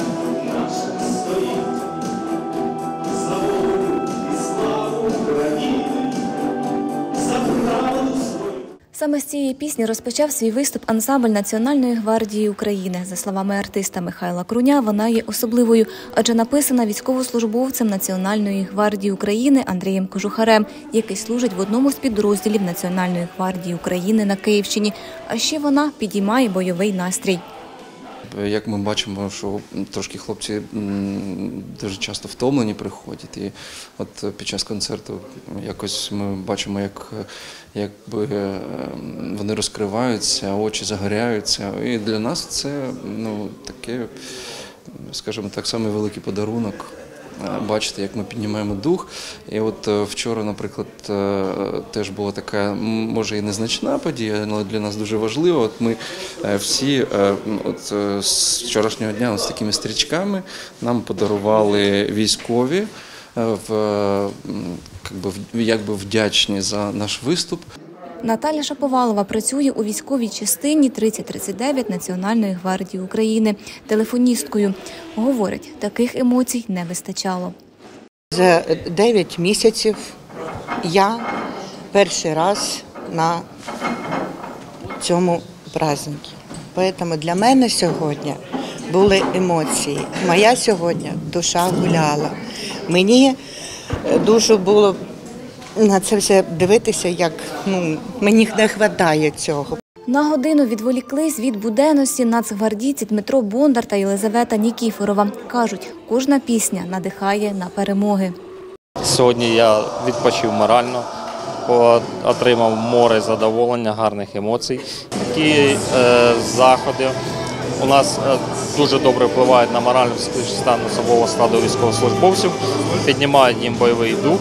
Саме з цієї пісні розпочав свій виступ ансамбль Національної гвардії України. За словами артиста Михайла Круня, вона є особливою, адже написана військовослужбовцем Національної гвардії України Андрієм Кожухарем, який служить в одному з підрозділів Національної гвардії України на Київщині. А ще вона підіймає бойовий настрій. Як ми бачимо, що трошки хлопці дуже часто втомлені приходять. І от під час концерту якось ми бачимо, як вони розкриваються, очі загоряються. І для нас це таке, скажімо так, самий великий подарунок. Бачите, як ми піднімаємо дух. І от вчора, наприклад, теж була така, може і незначна подія, але для нас дуже важлива. От ми всі з вчорашнього дня з такими стрічками нам подарували військові, якби вдячні за наш виступ. Наталя Шаповалова працює у військовій частині 3039 Національної гвардії України телефоністкою. Говорить, таких емоцій не вистачало. За 9 місяців я перший раз на цьому празднику. Тому для мене сьогодні були емоції. Моя сьогодні душа гуляла. Мені дуже було на це все дивитися, як мені не вистачає цього. На годину відволіклись від буденності нацгвардійці Дмитро Бондар та Єлизавета Нікіфорова. Кажуть, кожна пісня надихає на перемоги. Сьогодні я відпочив морально, отримав море задоволення, гарних емоцій. Такі заходи у нас дуже добре впливають на моральний стан особового складу військовослужбовців, піднімають їм бойовий дух.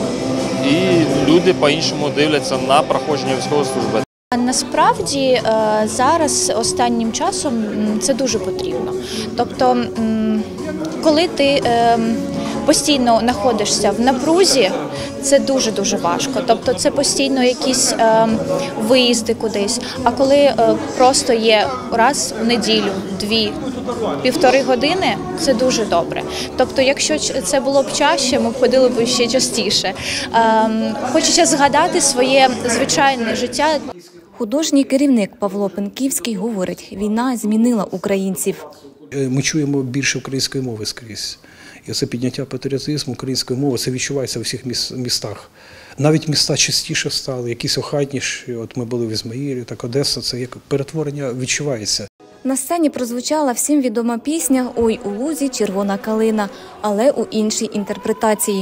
І люди по-іншому дивляться на проходження військової служби. Насправді зараз останнім часом це дуже потрібно. Тобто, коли ти постійно знаходишся в напрузі, це дуже-дуже важко. Тобто це постійно якісь виїзди кудись. А коли просто є раз в неділю, 2-1,5 години, це дуже добре. Тобто, якщо це було б чаще, ми б ходили б ще частіше. Хочеться згадати своє звичайне життя. Художній керівник Павло Пенківський говорить, війна змінила українців. Ми чуємо більше української мови скрізь. І це підняття патріотизму української мови, це відчувається у всіх містах. Навіть міста частіше стали, якісь охайніші. От ми були в Ізмаїлі, так Одеса, це як перетворення відчувається. На сцені прозвучала всім відома пісня «Ой у лузі червона калина», але у іншій інтерпретації.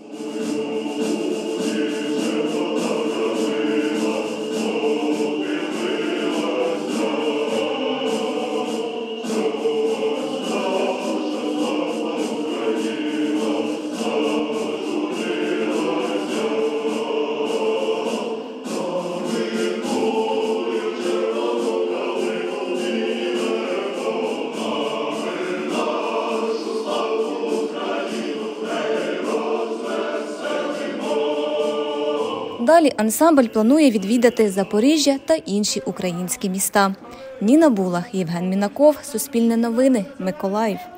Далі ансамбль планує відвідати Запоріжжя та інші українські міста. Ніна Булах, Євген Мінаков, Суспільне новини, Миколаїв.